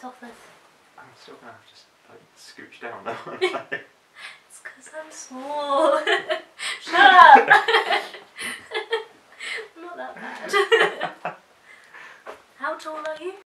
Topless. I'm still gonna have to just like scooch down now. It's because I'm small. Shut up! I'm not that bad. How tall are you?